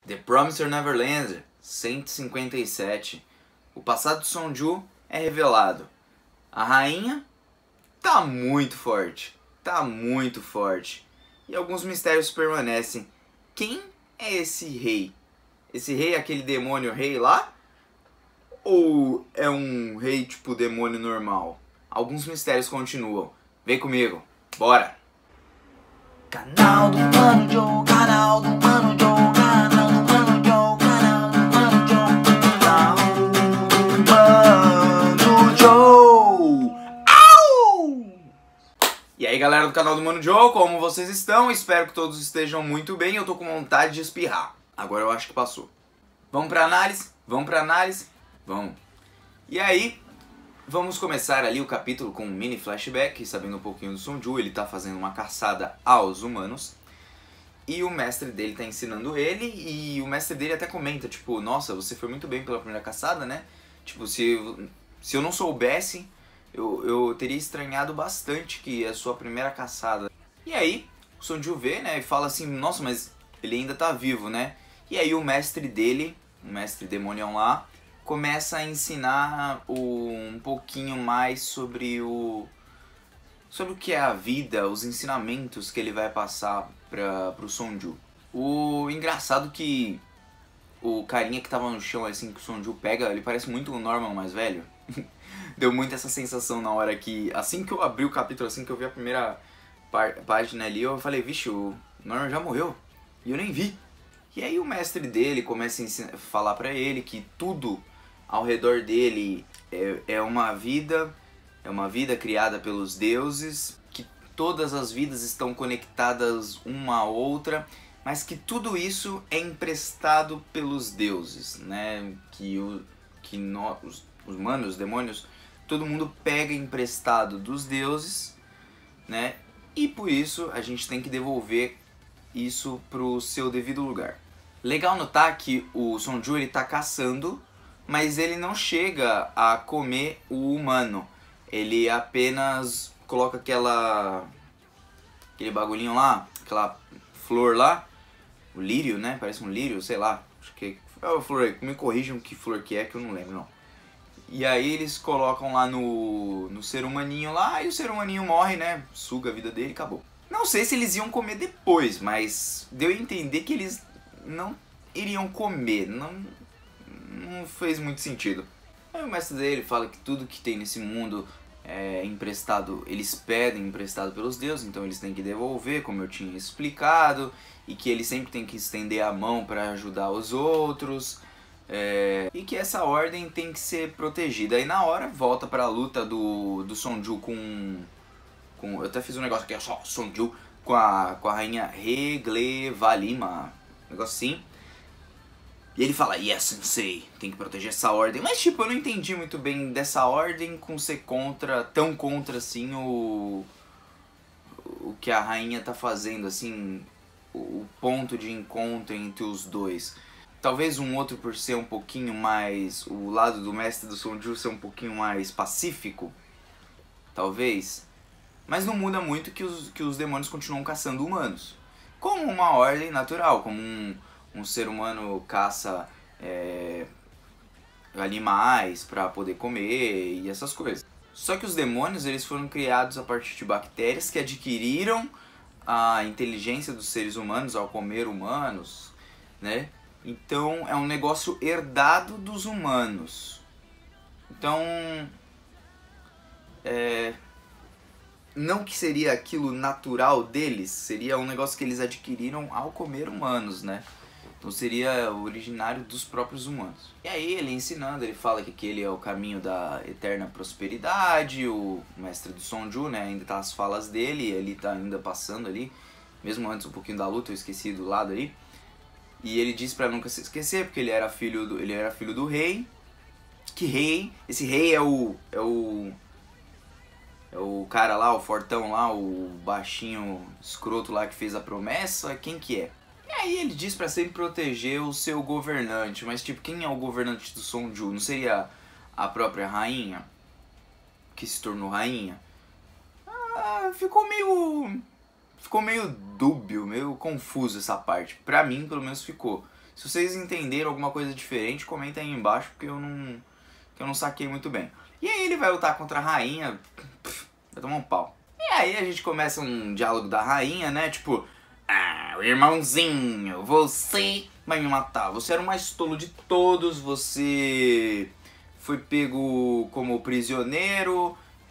The Promised Neverland, 157. O passado de Sonju é revelado. A rainha tá muito forte. Tá muito forte. E alguns mistérios permanecem. Quem é esse rei? Esse rei é aquele demônio rei lá? Ou é um rei tipo demônio normal? Alguns mistérios continuam. Vem comigo. Bora! Canal do Mano Joe, canal do Mano Joe, canal do Mano Joe, canal do Mano Joe, canal do Mano Joe. Au! E aí galera do canal do Mano Joe, como vocês estão? Espero que todos estejam muito bem. Eu tô com vontade de espirrar. Agora eu acho que passou. Vamos pra análise? Vamos pra análise? Vamos. E aí, vamos começar ali o capítulo com um mini flashback, sabendo um pouquinho do Sonju. Ele tá fazendo uma caçada aos humanos. E o mestre dele tá ensinando ele, e o mestre dele até comenta, tipo, nossa, você foi muito bem pela primeira caçada, né? Tipo, se eu não soubesse, eu teria estranhado bastante que é a sua primeira caçada. E aí, o Sonju vê, né, e fala assim, nossa, mas ele ainda tá vivo, né? E aí o mestre dele, o mestre demonião lá, começa a ensinar um pouquinho mais sobre o que é a vida, os ensinamentos que ele vai passar pro Sonju. O engraçado que o carinha que tava no chão, assim, que o Sonju pega, ele parece muito o Norman mais velho. Deu muito essa sensação na hora que, assim que eu abri o capítulo, assim que eu vi a primeira página ali, eu falei, vixe, o Norman já morreu, e eu nem vi. E aí o mestre dele começa a falar pra ele que tudo ao redor dele é uma vida criada pelos deuses, que todas as vidas estão conectadas uma à outra, mas que tudo isso é emprestado pelos deuses, né? Os humanos, os demônios, todo mundo pega emprestado dos deuses, né? E por isso a gente tem que devolver isso pro seu devido lugar. Legal notar que o Sonju ele tá caçando, mas ele não chega a comer o humano. Ele apenas coloca aquele bagulhinho lá, aquela flor lá, o lírio, né? Parece um lírio, sei lá. Acho que é a flor aí. Me corrijam que flor que é, que eu não lembro, não. E aí eles colocam lá no ser humaninho lá, e o ser humaninho morre, né? Suga a vida dele e acabou. Não sei se eles iam comer depois, mas deu a entender que eles não iriam comer. Não fez muito sentido. Aí o mestre dele fala que tudo que tem nesse mundo é emprestado, eles pedem emprestado pelos deuses, então eles têm que devolver, como eu tinha explicado, e que eles sempre têm que estender a mão para ajudar os outros, e que essa ordem tem que ser protegida. Aí na hora volta para a luta do Sonju com... Eu até fiz um negócio aqui, só Sonju com a rainha Reglevalima, um negócio assim. E ele fala, yes, sensei, tem que proteger essa ordem. Mas tipo, eu não entendi muito bem dessa ordem com ser tão contra assim o que a rainha tá fazendo, assim, o ponto de encontro entre os dois. Talvez um outro por ser um pouquinho mais, o lado do mestre do Sonju ser um pouquinho mais pacífico, talvez. Mas não muda muito que os demônios continuam caçando humanos. Como uma ordem natural, como um ser humano caça animais para poder comer e essas coisas. Só que os demônios eles foram criados a partir de bactérias que adquiriram a inteligência dos seres humanos ao comer humanos, né? Então é um negócio herdado dos humanos. Então não que seria aquilo natural deles, seria um negócio que eles adquiriram ao comer humanos, né? Então seria originário dos próprios humanos. E aí ele ensinando, ele fala que aquele é o caminho da eterna prosperidade, o mestre do Sonju, né, ainda tá as falas dele, ele tá ainda passando ali, mesmo antes um pouquinho da luta, eu esqueci do lado aí. E ele diz pra nunca se esquecer, porque ele era filho do rei. Que rei? Esse rei é o cara lá, o fortão lá, o baixinho escroto lá que fez a promessa, quem que é? E aí ele diz pra sempre proteger o seu governante, mas tipo, quem é o governante do Sonju? Não seria a própria rainha? Que se tornou rainha? Ficou meio dúbio, meio confuso essa parte. Pra mim, pelo menos, ficou. Se vocês entenderam alguma coisa diferente, comenta aí embaixo, porque eu não saquei muito bem. E aí ele vai lutar contra a rainha, vai tomar um pau. E aí a gente começa um diálogo da rainha, né? Tipo, irmãozinho, você vai me matar. Você era o mais tolo de todos, você foi pego como prisioneiro,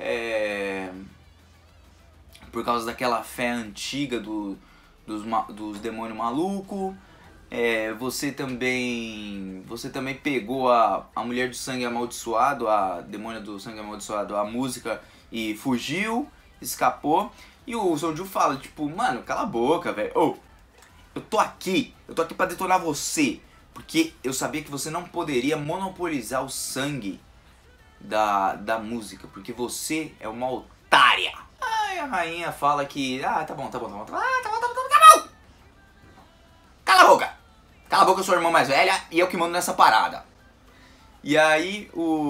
por causa daquela fé antiga dos demônios malucos. Você também pegou a mulher do sangue amaldiçoado, a demônia do sangue amaldiçoado, a música, e fugiu, escapou. E o Sonju fala, tipo, mano, cala a boca, velho. Eu tô aqui pra detonar você, porque eu sabia que você não poderia monopolizar o sangue da música, porque você é uma otária. Aí a rainha fala que, tá bom. Cala a boca! Cala a boca, eu sou a irmã mais velha e eu que mando nessa parada. E aí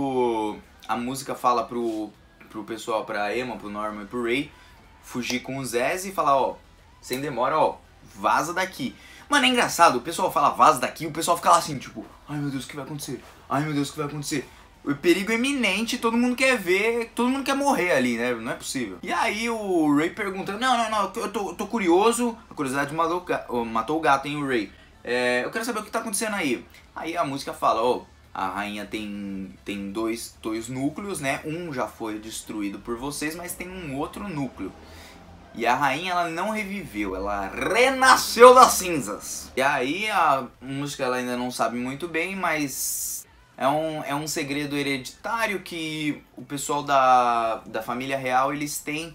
a música fala pro pessoal, pra Emma, pro Norman e pro Ray, fugir com o Zez e falar, sem demora, vaza daqui. Mano, é engraçado, o pessoal fala vaza daqui, o pessoal fica lá assim, tipo, ai meu Deus, o que vai acontecer? Ai meu Deus, o que vai acontecer? O perigo é iminente, todo mundo quer ver, todo mundo quer morrer ali, né? Não é possível. E aí o Ray pergunta, não, eu tô curioso, a curiosidade matou o gato, hein, o Ray. Eu quero saber o que tá acontecendo aí. Aí a música fala, a rainha tem dois núcleos, né? Um já foi destruído por vocês, mas tem um outro núcleo. E a rainha, ela não reviveu, ela renasceu das cinzas. E aí a música ela ainda não sabe muito bem, mas é um segredo hereditário que o pessoal da família real, eles têm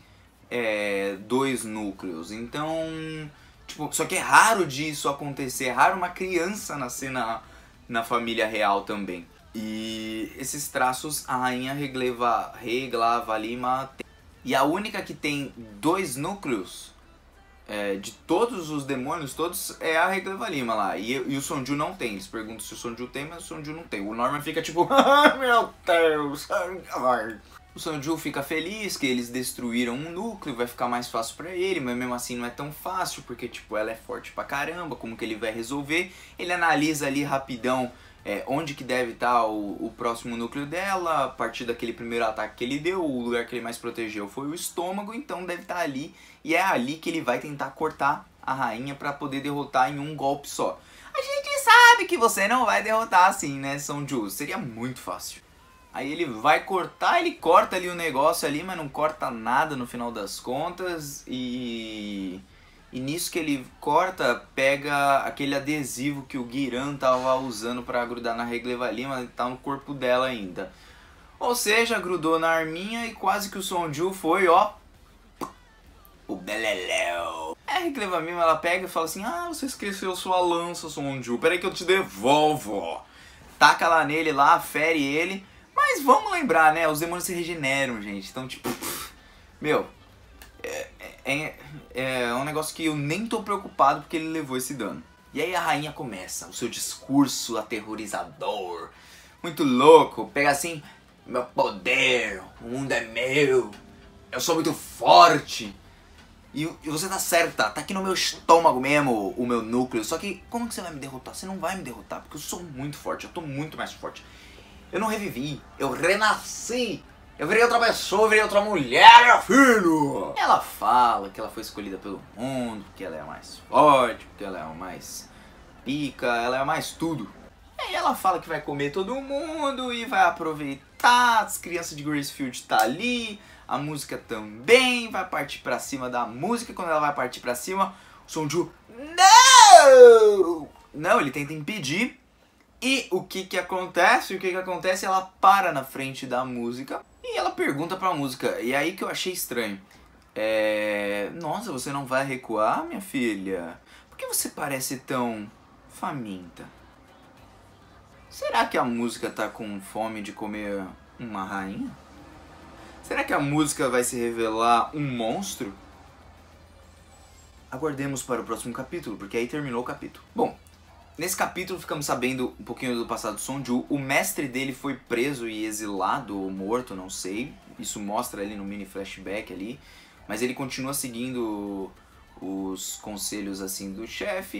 dois núcleos. Então, tipo, só que é raro disso acontecer, é raro uma criança nascer na família real também. E esses traços a rainha Reglava Lima tem. E a única que tem dois núcleos de todos os demônios, todos, é a Reglava Lima lá. E o Sonju não tem. Eles perguntam se o Sonju tem, mas o Sonju não tem. O Norman fica tipo, ai meu Deus. O Sonju fica feliz que eles destruíram um núcleo, vai ficar mais fácil pra ele, mas mesmo assim não é tão fácil, porque tipo, ela é forte pra caramba, como que ele vai resolver? Ele analisa ali rapidão onde que deve estar o próximo núcleo dela, a partir daquele primeiro ataque que ele deu, o lugar que ele mais protegeu foi o estômago, então deve estar ali, e é ali que ele vai tentar cortar a rainha pra poder derrotar em um golpe só. A gente sabe que você não vai derrotar assim, né, Sonju? Seria muito fácil. Aí ele vai cortar, ele corta ali o negócio ali, mas não corta nada no final das contas, e nisso que ele corta, pega aquele adesivo que o Giran tava usando pra grudar na Reglava Lima, tá no corpo dela ainda. Ou seja, grudou na arminha e quase que o Sonju foi, o beleléu. A Reglava Lima, ela pega e fala assim, você esqueceu sua lança, Sonju, peraí que eu te devolvo. Taca lá nele, lá, fere ele, mas vamos lembrar, né, os demônios se regeneram, gente, então tipo, meu... É um negócio que eu nem tô preocupado porque ele levou esse dano. E aí a rainha começa o seu discurso aterrorizador, muito louco, pega assim, meu poder, o mundo é meu, eu sou muito forte. E você tá certa, tá aqui no meu estômago mesmo, o meu núcleo. Só que como que você vai me derrotar? Você não vai me derrotar, porque eu sou muito forte, eu tô muito mais forte. Eu não revivi, eu renasci. Eu virei outra pessoa, eu virei outra mulher, meu filho! Ela fala que ela foi escolhida pelo mundo, porque ela é a mais forte, porque ela é a mais pica, ela é a mais tudo. E aí ela fala que vai comer todo mundo e vai aproveitar, as crianças de Gracefield tá ali, a música também, vai partir pra cima da música. Quando ela vai partir pra cima, o Sonju, não! Não, ele tenta impedir. E o que que acontece? Ela para na frente da música e ela pergunta pra música. E aí que eu achei estranho. Nossa, você não vai recuar, minha filha? Por que você parece tão faminta? Será que a música tá com fome de comer uma rainha? Será que a música vai se revelar um monstro? Aguardemos para o próximo capítulo, porque aí terminou o capítulo. Bom, nesse capítulo ficamos sabendo um pouquinho do passado do Sonju. O mestre dele foi preso e exilado, ou morto, não sei. Isso mostra ali no mini flashback ali. Mas ele continua seguindo os conselhos assim do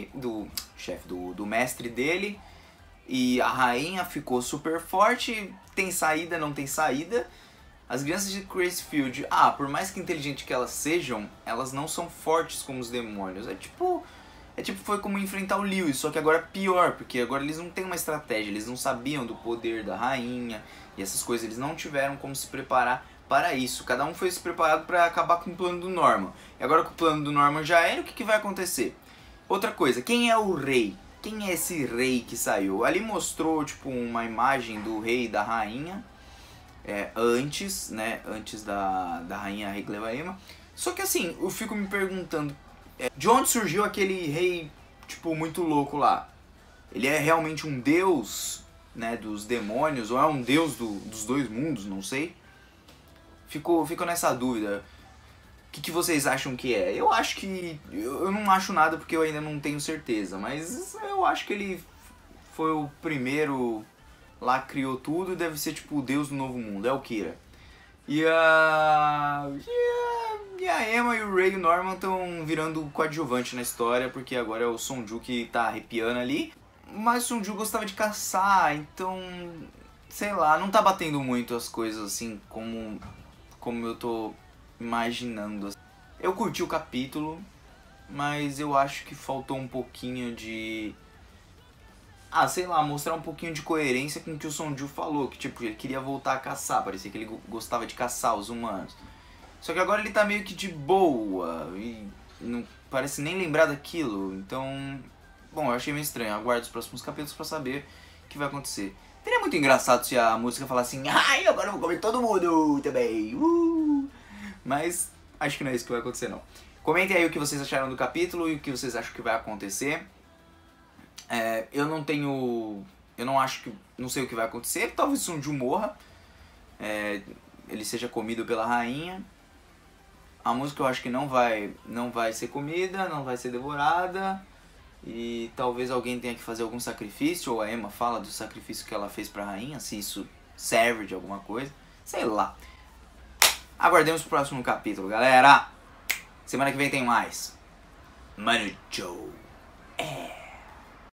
do mestre dele. E a rainha ficou super forte. Tem saída, não tem saída. As crianças de Crazyfield, por mais que inteligentes que elas sejam, elas não são fortes como os demônios. Foi como enfrentar o Lewis, só que agora é pior, porque agora eles não têm uma estratégia, eles não sabiam do poder da rainha e essas coisas, eles não tiveram como se preparar para isso. Cada um foi se preparado para acabar com o plano do Norman. E agora que o plano do Norman já era, o que vai acontecer? Outra coisa, quem é o rei? Quem é esse rei que saiu? Ali mostrou tipo uma imagem do rei e da rainha, antes, né? Antes da rainha Reglevaema. Só que assim, eu fico me perguntando, de onde surgiu aquele rei, tipo, muito louco lá? Ele é realmente um deus, né, dos demônios, ou é um deus dos dois mundos, não sei. Fico nessa dúvida. O que vocês acham que é? Eu acho que... Eu não acho nada porque eu ainda não tenho certeza, mas eu acho que ele foi o primeiro lá, criou tudo, e deve ser tipo o deus do novo mundo, é o Kira. E a Emma e o Ray e o Norman estão virando coadjuvante na história, porque agora é o Sonju que tá arrepiando ali. Mas o Sonju gostava de caçar, então... sei lá, não tá batendo muito as coisas assim como eu tô imaginando. Eu curti o capítulo, mas eu acho que faltou um pouquinho de... sei lá, mostrar um pouquinho de coerência com o que o Sonju falou, que tipo, ele queria voltar a caçar, parecia que ele gostava de caçar os humanos. Só que agora ele tá meio que de boa e não parece nem lembrar daquilo, então... bom, eu achei meio estranho, aguardo os próximos capítulos pra saber o que vai acontecer. Seria muito engraçado se a música falasse assim, agora eu vou comer todo mundo também, Mas acho que não é isso que vai acontecer não. Comentem aí o que vocês acharam do capítulo e o que vocês acham que vai acontecer. Eu não sei o que vai acontecer, talvez o Sonju morra, ele seja comido pela rainha. A música eu acho que não vai ser comida, não vai ser devorada. E talvez alguém tenha que fazer algum sacrifício, ou a Emma fala do sacrifício que ela fez pra rainha, se isso serve de alguma coisa, sei lá. Aguardemos o próximo capítulo, galera. Semana que vem tem mais. Mano Joe.